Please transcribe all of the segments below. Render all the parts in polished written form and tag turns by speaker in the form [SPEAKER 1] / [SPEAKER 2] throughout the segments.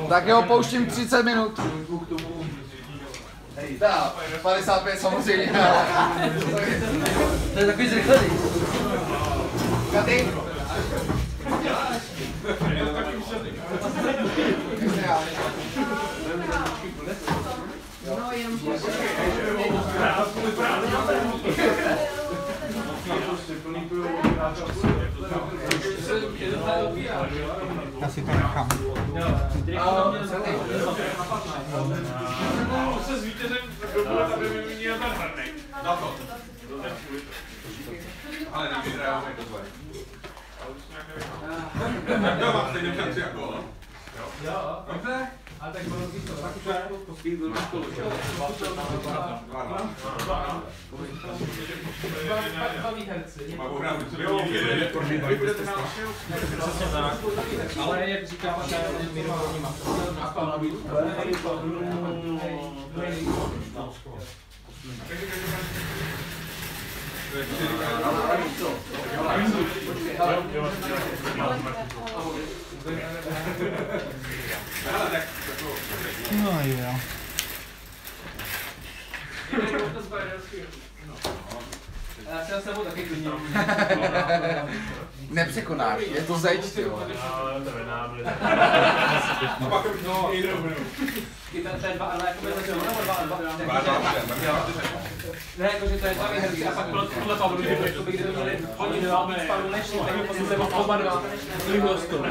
[SPEAKER 1] Tak jo, pouštím 30 minut. Dá, 55 samozřejmě.
[SPEAKER 2] To je takový zrychlený.
[SPEAKER 1] Katy?
[SPEAKER 3] No, jenom
[SPEAKER 4] Já si to nechám.
[SPEAKER 5] To se s vítězem dobude, aby mi měl ten hrnej. Na to. Ale nevyhrávám jako tvoje. Já mám stejnou šanci jako ono.
[SPEAKER 6] Jo, dobře. A tak bylo to tak už pospíl byl školu. Dva výherci. Ale jak říká pan Mirování má.
[SPEAKER 4] No jo.
[SPEAKER 6] Já si na sebou taky klidně.
[SPEAKER 1] Nepřekonáš, je to zajíč, ty vole.
[SPEAKER 6] Ten dva, ale jako by začal, nebo dva. Ne, jakože to je dva výherci a pak tohle Pavlu, že by kdyby měli oni dva víc Pavlu než tak by potom nebo oba dva druhý hostu.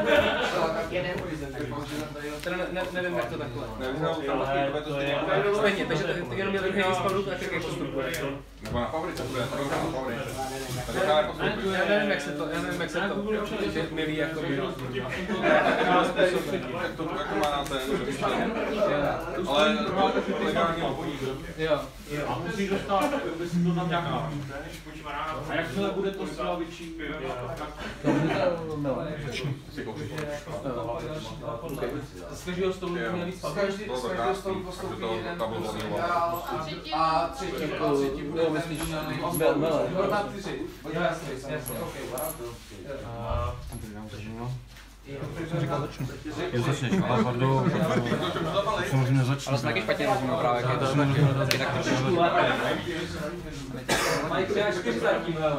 [SPEAKER 6] Teda nevím, jak to takhle. Stejně, takže jenom měl druhý víc Pavlu, tak jak postupuje.
[SPEAKER 5] Nebo na favorice bude, to na favorice.
[SPEAKER 6] Já nevím, jak se to milí jako by.
[SPEAKER 5] To jako má na ten, ale legálně obojí.
[SPEAKER 6] Jo.
[SPEAKER 7] A musíš dostat, aby si to tam nějak napíte. A jak tohle bude to slavičí?
[SPEAKER 6] Z každého stolu měl víc
[SPEAKER 1] Z každého stolu postoupí jeden dál a třetí bude myslíš Mele. No tam 4. Jasně.
[SPEAKER 4] Jo, začneš, ale Vardo, samozřejmě začneš.
[SPEAKER 2] Ale taky špatně rozumím právě, jak je to taky tak trošku.
[SPEAKER 6] Mají třeba 4 zatím, hele.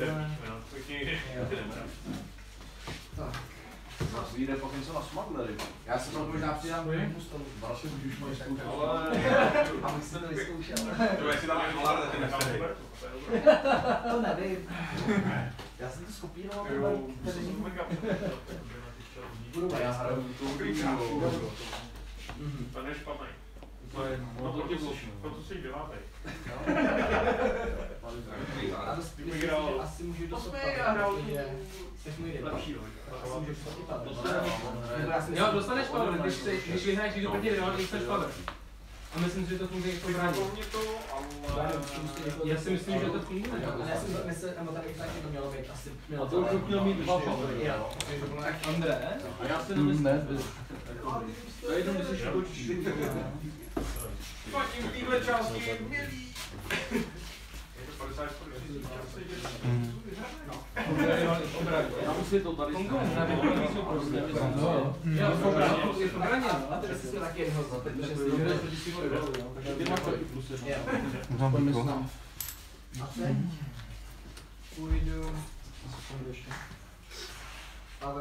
[SPEAKER 7] Vyjde pokud se na smugglery.
[SPEAKER 1] Já se to možná přidám do jednu stolu. Další už můžeš zkoušet. Abych se to vyzkoušel.
[SPEAKER 5] To je si tam Alar, tak nechci.
[SPEAKER 1] To nevím. Já jsem to skopíroval. Já hraju tu hru.
[SPEAKER 5] To je špatný. Proto si děláte.
[SPEAKER 1] Asi můžu
[SPEAKER 5] lepší.
[SPEAKER 6] Jo, dostaneš power, když vyhráš, když doproti rival, dostaneš power. A myslím, že to funguje jako brání. Já si myslím, že to funguje.
[SPEAKER 1] Já si myslím, nebo tady taky to mělo být asi.
[SPEAKER 7] A to už měl mít 2 powery.
[SPEAKER 6] André?
[SPEAKER 7] A já si nemyslím. To je jenom, když si škočíš.
[SPEAKER 5] Zatím v téhle části milí. Je to 50
[SPEAKER 7] Já musím to tady
[SPEAKER 6] Jo, v obraně, ale tady si taky jednoho za 5, 6,
[SPEAKER 7] takže ty máš taky plus 1.
[SPEAKER 4] Mám píko.
[SPEAKER 1] A teď půjdu. Ale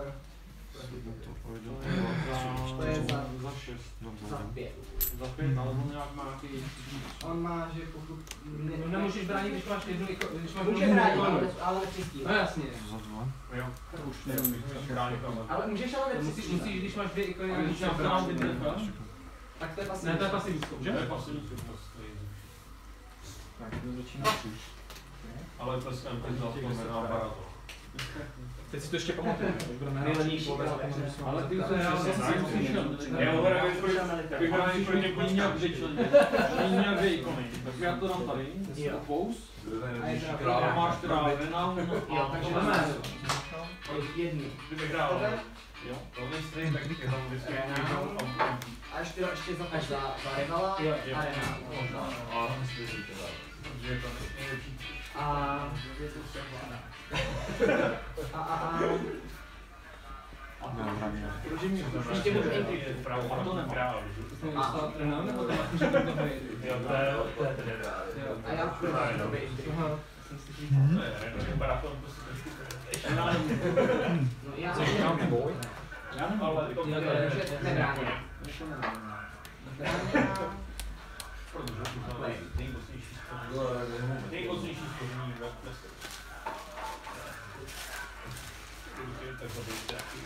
[SPEAKER 1] to je
[SPEAKER 7] za 6.
[SPEAKER 1] za 5.
[SPEAKER 7] Za 5, ale on nějak má nějaký...
[SPEAKER 1] On má, že pokud...
[SPEAKER 6] Nemůžeš bránit, když máš jednu když máš
[SPEAKER 1] Může bránit, ale nepřistí.
[SPEAKER 6] No jasně.
[SPEAKER 4] Za 2.
[SPEAKER 7] Už nevím,
[SPEAKER 1] Ale můžeš ale nepřistí.
[SPEAKER 6] Musíš, když máš 2 ikony,
[SPEAKER 7] ale když nám dám vydrfáš,
[SPEAKER 1] Tak to je pasivní.
[SPEAKER 6] ne, to je pasivní zkouška.
[SPEAKER 7] že? To je pasivní schopnost.
[SPEAKER 4] Tak to začíná už.
[SPEAKER 7] Ale tleskám teď za to aparátu.
[SPEAKER 6] Teď si to ještě pamatuju.
[SPEAKER 7] Ale ty se reálně musíš já bych rád pro někoho nějak vyčlenit. Není nějak ikony. Tak já to dám tady. Pous. A máš teda renown.
[SPEAKER 1] Jo, takže máme jednu.
[SPEAKER 5] Kdybych hrál.
[SPEAKER 7] Jo.
[SPEAKER 5] To myslím, tak je tam vždycky
[SPEAKER 1] A ještě za rivala a renown.
[SPEAKER 5] možná. A myslím si teda. Že je to nejlepší.
[SPEAKER 1] A je to vše. A
[SPEAKER 7] Protože mi ještě můžu intuitivně vpravo, a to nekrál. Jste mi dostal trenál, nebo to máš, že to je? Jo, to je trenér. A já první to by intuitivně. To vypadá to prostě trošku. Já jsem boj. Já nevím, ale to je nebráně. Nejmocnější spoření v Leicesteru. Tak to bude taky.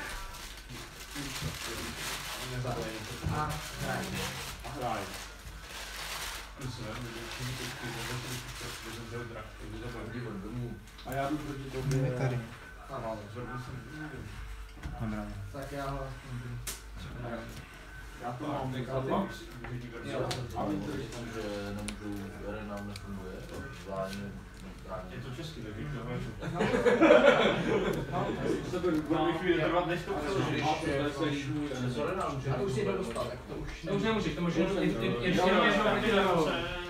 [SPEAKER 7] A hraje. A já jdu proti tobě. Tady. Tak já ho... Já to mám nekladl.
[SPEAKER 1] A víte, že nemůžu, Renam nefunguje, zájem.
[SPEAKER 7] Je to český, tak to bude chvíli trvat, než to přeložíš.
[SPEAKER 1] A to už si dostal, tak to už...
[SPEAKER 7] To už nemůžeš, to můžeš ještě jenom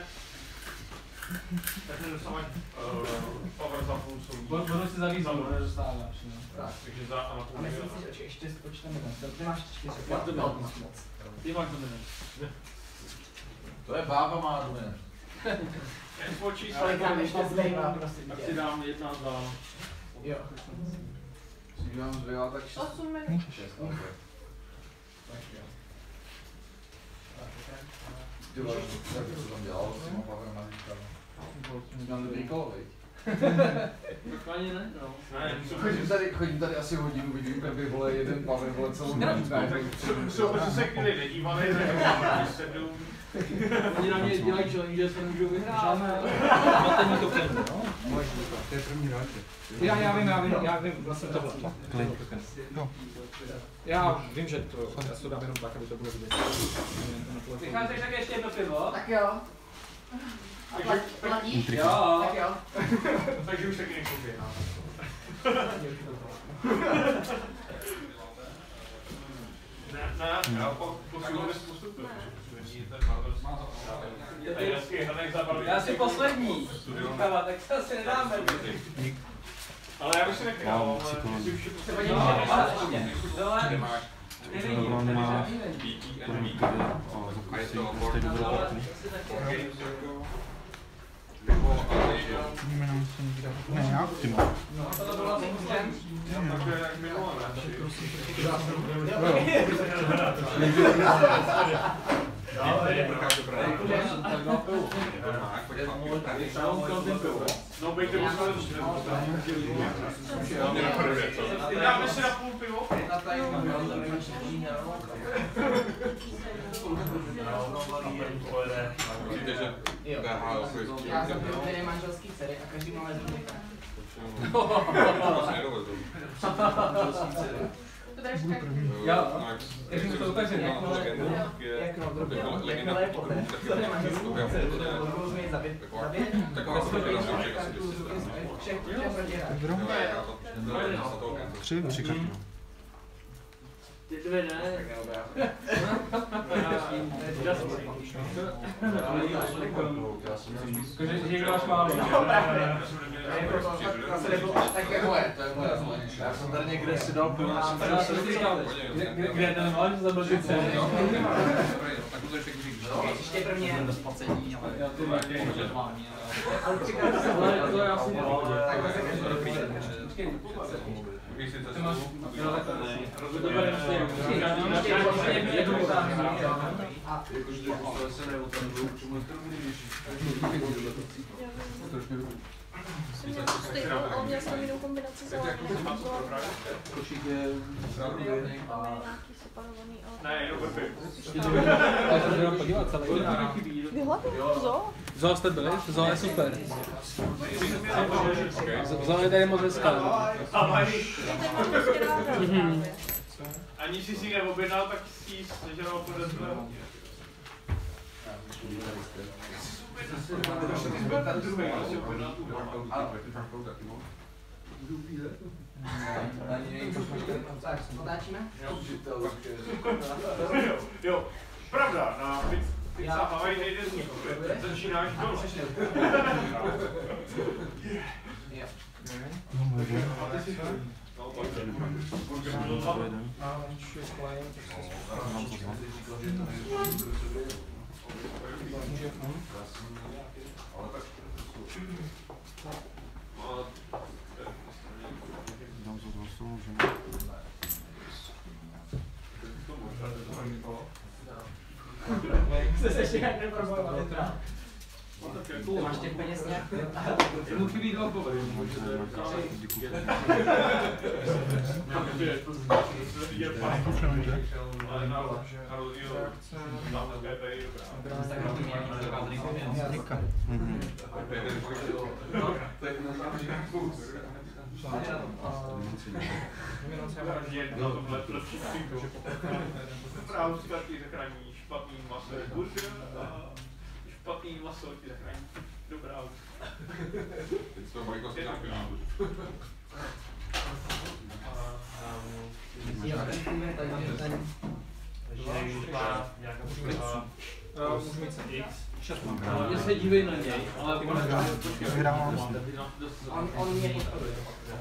[SPEAKER 7] tak nedostáváš power za půl soudí. Budu si zavízat, ale nedostáváš. Takže za a na půl.
[SPEAKER 1] A myslím si, že ještě spočteme minut. Ty máš 4.
[SPEAKER 7] Ty máš dominant.
[SPEAKER 1] To je bába má dominant.
[SPEAKER 7] Počíš,
[SPEAKER 1] ale tam ještě zbývá, prosím tě.
[SPEAKER 7] Tak si dám 1 za...
[SPEAKER 1] Jo. Si dám zbývá tak 6.
[SPEAKER 3] 8 minut.
[SPEAKER 1] 6, ok. Tak jo. Ty vole, jak to tam dělal s těma Pavlem na výškama? Mám dobrý kolo, viď?
[SPEAKER 7] Tak ani ne, no.
[SPEAKER 1] Chodím tady asi hodinu, vidím, jak by vole jeden Pavel, vole celou noc.
[SPEAKER 7] Jsou prostě se chvíli nedívali, tak sedou. Oni na mě dělají challenge, že se můžou vyhrát. Matení to chtěl, no?
[SPEAKER 4] To je první rád.
[SPEAKER 7] Já vím, vlastně tohle. Já vím, že to, já to dám jenom tak, aby to bylo vidět. Vycházíš tak ještě jedno pivo?
[SPEAKER 1] Tak jo.
[SPEAKER 3] A platíš?
[SPEAKER 7] Jo.
[SPEAKER 1] Tak jo.
[SPEAKER 7] Takže už taky nekupě. Ne, já posilujeme postupy. Já si poslední. Tak se asi nedáme. Ale já bych si nechal, ale si už je prostě
[SPEAKER 4] Ne, já v tím.
[SPEAKER 7] to bylo také jak minulé, no, bejte museli dáme si na půl pivo?
[SPEAKER 5] Víte, že
[SPEAKER 1] Já jsem byl tady manželský dcery a každý máme druhý tak. Manželský dcery.
[SPEAKER 3] To dáš tak.
[SPEAKER 7] Jo, takže to ukažím.
[SPEAKER 1] Jak no, jakmile je poté, to je manželský dcery, to budou změnit zabít.
[SPEAKER 5] taková
[SPEAKER 1] Všech proti hrát.
[SPEAKER 4] Tři karty.
[SPEAKER 7] Ty dvě ne. Někdo máš málo.
[SPEAKER 1] Tak je moje, to je moje. Já jsem tady někde si dal pivo, já jsem tady
[SPEAKER 7] kde je ten malý za blžice?
[SPEAKER 1] Příště první je bez placení, ale
[SPEAKER 7] Já to máš.
[SPEAKER 1] ale třikrát se volí,
[SPEAKER 7] To je asi
[SPEAKER 1] takhle se každý dobrý.
[SPEAKER 7] Ty máš rozhodovat
[SPEAKER 1] A jakože to se neotevřou, čemu to
[SPEAKER 3] Stejnou, on měl jsem jinou kombinaci zelené.
[SPEAKER 1] košík je zelený a
[SPEAKER 3] Nějaký separovaný.
[SPEAKER 7] ne, jenom vrpy.
[SPEAKER 2] Já jsem jenom podívat celý.
[SPEAKER 3] Vyhledal? Zo?
[SPEAKER 2] Zo jste byli? Zo je super. Zo je tady moc hezká.
[SPEAKER 7] A mají.
[SPEAKER 3] Ty mám prostě ráda právě.
[SPEAKER 7] Ani si neobjednal, tak si ji sežral podezřelé.
[SPEAKER 1] Otáčíme?
[SPEAKER 7] Jo, pravda, na pizza Hawaii nejde z nikoho, začínáš dole.
[SPEAKER 1] Jo.
[SPEAKER 6] Máš těch peněz nějak? Mu chybí 2 kovy.
[SPEAKER 7] Špatný maso je burger a špatný maso ti zachrání dobrá.
[SPEAKER 5] Teď to mají kostky na pinátu.
[SPEAKER 6] Mě se dívej na něj, ale on mě podporuje.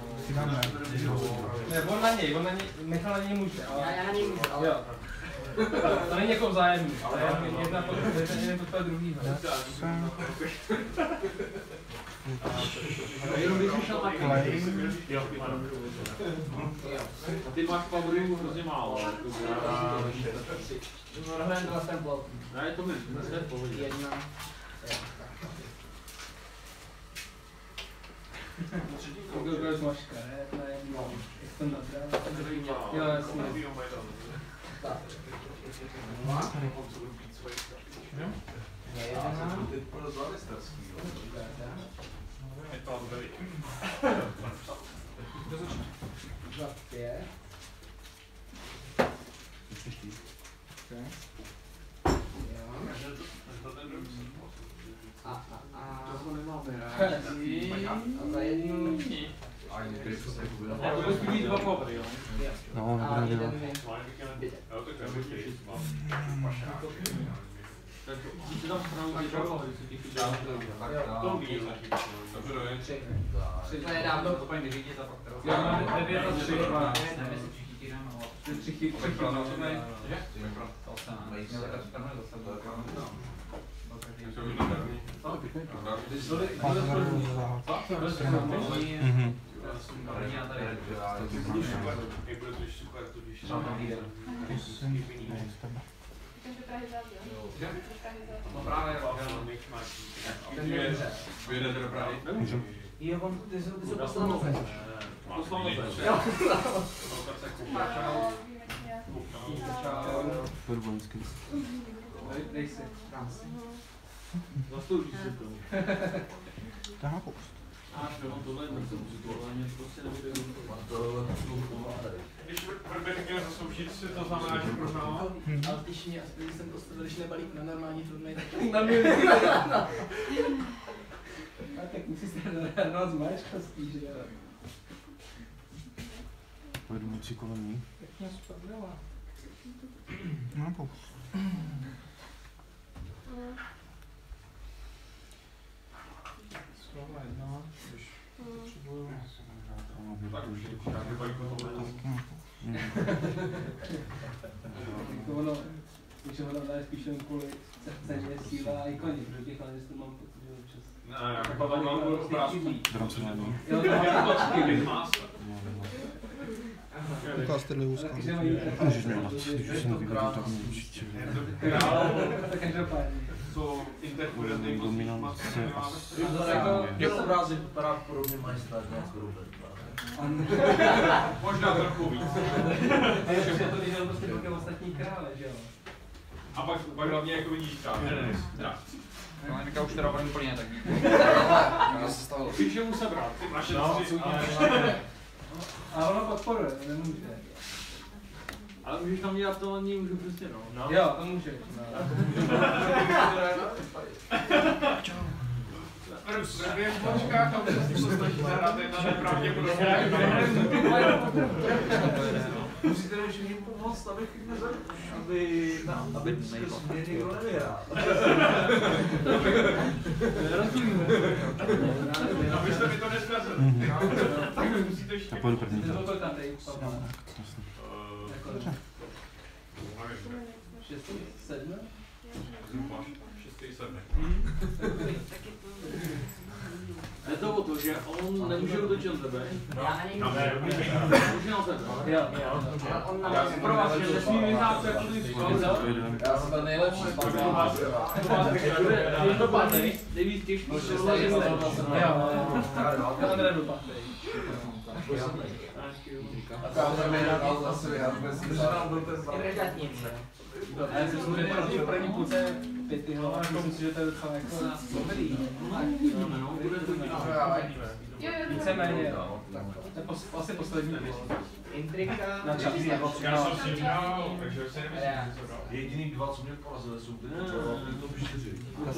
[SPEAKER 2] Ne, on na něj, Michal na něj může, ale...
[SPEAKER 6] Já na něj můžu, ale...
[SPEAKER 2] Jo. To není jako vzájemný, ale jedna podporuje druhýho.
[SPEAKER 6] Jenom bych šel takhle.
[SPEAKER 7] A ty máš favoritů hrozně málo.
[SPEAKER 6] Hrajeme 2 tempo.
[SPEAKER 7] Ne, to mi dneska je v pohodě.
[SPEAKER 6] 1.
[SPEAKER 2] Kdo je zmaška, ne? To je jedno. Jak to nadrá. Jo, jasně.
[SPEAKER 6] To nemáme rád. A za jednu...
[SPEAKER 7] A to bych mít 2 kovy, jo?
[SPEAKER 4] No,
[SPEAKER 6] A jeden mi...
[SPEAKER 7] Ty tam spravu vyžaloval, jestli ti chybí. To umí.
[SPEAKER 6] To je dám to úplně nevidět a pak to...
[SPEAKER 2] Já mám 9 a 3.
[SPEAKER 6] Nevím, jestli všichni ti dáme, ale...
[SPEAKER 2] 3 chyby.
[SPEAKER 6] No právě,
[SPEAKER 5] Vyjedete do Prahy?
[SPEAKER 6] jo, on, ty jsou poslance.
[SPEAKER 2] Dej si.
[SPEAKER 7] Zaslouží si to.
[SPEAKER 4] Tahá post.
[SPEAKER 7] Až jo, tohle je něco ale prostě nebude Když Verbek měl zasloužit si, to znamená, že prohrál.
[SPEAKER 6] Ale když mě aspoň jsem postavil, když nebalík na normální turnej, tak...
[SPEAKER 2] Na mě. A tak musíš se hrát z maličkostí, že jo?
[SPEAKER 4] Vedoucí kolem ní.
[SPEAKER 2] Jak mě spadla.
[SPEAKER 4] No, post.
[SPEAKER 2] Slova jedna, když potřebuju.
[SPEAKER 5] Tak už je nějaký balík o tohle.
[SPEAKER 2] Ono, když ono dá spíš jen kvůli ceně, síla a ikoně, protože těch analistů mám pocit, že občas.
[SPEAKER 5] Ne, já mám obrázku.
[SPEAKER 4] Drancování.
[SPEAKER 2] Jo, to má počky.
[SPEAKER 4] Ukážte úzká. Můžeš mě dát, když už jsem vyvedl, tak mě určitě.
[SPEAKER 2] Tak každopádně.
[SPEAKER 5] Co interpretujeme
[SPEAKER 4] Dominance asi.
[SPEAKER 8] Jak obrázek vypadá podobně majstrát nějak
[SPEAKER 5] možná trochu víc.
[SPEAKER 2] A já jsem to viděl prostě pokem ostatní krále, že jo?
[SPEAKER 5] A pak hlavně jako vidíš tam.
[SPEAKER 1] Monika už teda opravdu plně tak. Já se stalo.
[SPEAKER 7] Víš, že mu sebrat. Ty naše tři.
[SPEAKER 2] A ono podporuje, to nemůže.
[SPEAKER 7] Ale můžeš tam dělat to, ani můžu přesně no.
[SPEAKER 2] Jo, to můžeš.
[SPEAKER 7] V počkách a to se snažíte hrát jedna nepravděpodobně.
[SPEAKER 8] Musíte mi všichni pomoct, aby mě někdo nevyhrál.
[SPEAKER 7] Abyste mi to neskazili. Tak vy musíte ještě...
[SPEAKER 4] Tak pojdu první.
[SPEAKER 2] To tam tady. 6, 7?
[SPEAKER 7] Máš 6. 7.
[SPEAKER 6] Je to o to, že on nemůže utočit tebe. Může na tebe.
[SPEAKER 2] Jo.
[SPEAKER 6] Pro vás, že nesmí vyhrát jako ty
[SPEAKER 1] Já jsem byl nejlepší
[SPEAKER 6] je to padne, nejvíc těžký.
[SPEAKER 2] Já nedu patej. A já jsem si v první půlce Pityho a myslím si, že to je docela jako dobrý. Víceméně, to je asi poslední
[SPEAKER 3] Intrika.
[SPEAKER 2] na čas.
[SPEAKER 7] Já jsem si říkal, takže se nemyslím, že to dál.
[SPEAKER 8] Jediný dva, co mě porazili, jsou ty top 4.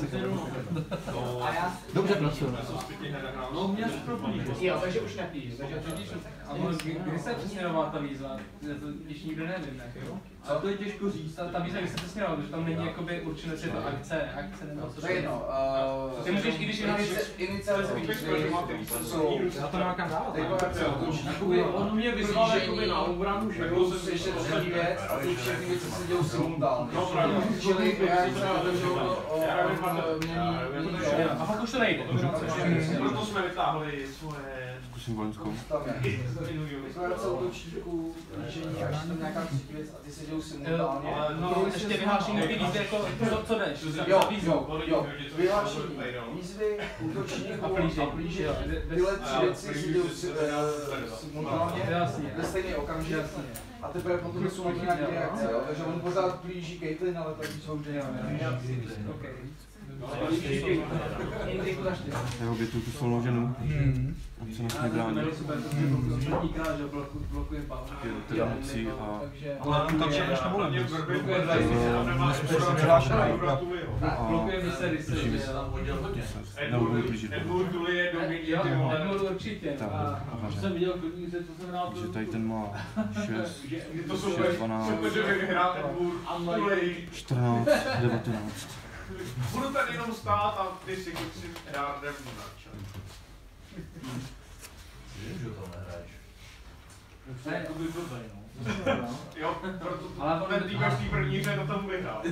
[SPEAKER 4] Dobře pracuji.
[SPEAKER 6] No mě se propíš.
[SPEAKER 3] Jo, takže už nepíš.
[SPEAKER 2] Kdy se přesměrovala ta výzva? Když nikdo nevím, ne?
[SPEAKER 6] A to je těžko říct.
[SPEAKER 2] Ta výzva, kdy se přesměrovala, protože tam není jakoby určeno, že je to akce nebo co.
[SPEAKER 1] To je jedno.
[SPEAKER 2] Ty můžeš, i když je
[SPEAKER 1] iniciace jsou
[SPEAKER 2] já to nemám kam dávat.
[SPEAKER 6] On mě vyzval jakoby na obranu, že
[SPEAKER 1] jako se ještě třetí věc a ty všechny věci se dějou simultánně. Čili já jsem otevřel
[SPEAKER 2] A pak už to nejde.
[SPEAKER 7] Proto jsme vytáhli svoje...
[SPEAKER 4] Zkusím vojenskou.
[SPEAKER 1] Deklarace útočníků, líčení, až tam nějaká třetí věc a ty se dějou simultánně.
[SPEAKER 2] No, ještě vyhlášení ty výzvy, jako co jdeš?
[SPEAKER 1] Jo. Vyhlášení výzvy, útočníků a plížení. Tyhle tři věci se dějou simultánně ve stejný okamžik. A teprve potom jsou nějaké reakce, takže on pořád plíží Caitlyn, ale tak jsou už
[SPEAKER 4] Já obětuju tu solnou ženu. Ať se nás nebrání. Teda mocí a...
[SPEAKER 5] Ale tam se než na volení.
[SPEAKER 2] Blokuje vysery se.
[SPEAKER 4] Nebudu blížit.
[SPEAKER 7] Edmund Tully je Dominik.
[SPEAKER 2] Jo, Edmund určitě.
[SPEAKER 6] jsem viděl klidníře, co jsem hrál.
[SPEAKER 4] Takže tady ten má 6,
[SPEAKER 7] To jsou
[SPEAKER 4] 12,
[SPEAKER 7] super, že vyhrál Edmund Tully.
[SPEAKER 4] 14, 19.
[SPEAKER 7] Budu tady jenom stát a ty si kluci hrát Edmunda.
[SPEAKER 8] Vím, že to nehraješ.
[SPEAKER 6] Ne, to by blbej, no.
[SPEAKER 7] Jo, proto ten týpek v té první hře to tomu vyhrál.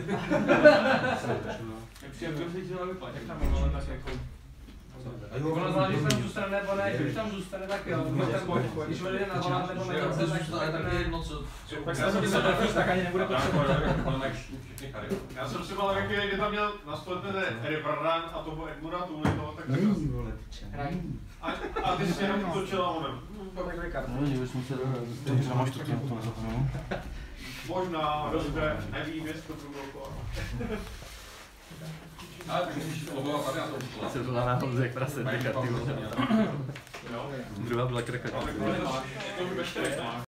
[SPEAKER 6] Jak si chtěla vypadat, jak tam bylo, tak jako...
[SPEAKER 2] Ono záleží, jestli tam zůstane nebo ne, když tam zůstane, tak jo. Když odjde na volát nebo ne, tak
[SPEAKER 8] jedno, co...
[SPEAKER 2] Tak se to trefíš, tak ani nebude potřebovat.
[SPEAKER 7] Já jsem si byl taky, že tam měl na stole ten Riverrun a toho Edmunda Tully, tak a ty jsi jenom točil a onem.
[SPEAKER 4] No, že bychom se třeba máš to nezapomněl.
[SPEAKER 7] Možná, dobře, nevím, jestli to bylo blokovat.
[SPEAKER 5] Ale tak musíš to blokovat tady a to ušla.
[SPEAKER 9] Jsem to na náhodou jak prase, teďka ty vole. Druhá byla krakačka.
[SPEAKER 7] Je to už ve 4.